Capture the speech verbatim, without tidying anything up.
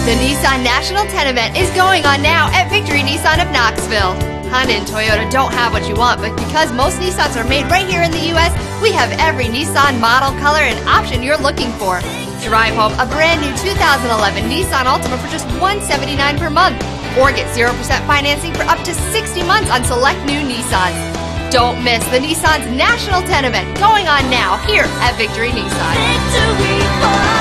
The Nissan National ten event is going on now at Victory Nissan of Knoxville. Honda and Toyota don't have what you want, but because most Nissans are made right here in the U S, we have every Nissan model, color, and option you're looking for. Drive home a brand new two thousand eleven Nissan Altima for just one hundred seventy-nine dollars per month, or get zero percent financing for up to sixty months on select new Nissans. Don't miss the Nissan's National ten event going on now here at Victory Nissan. Victory for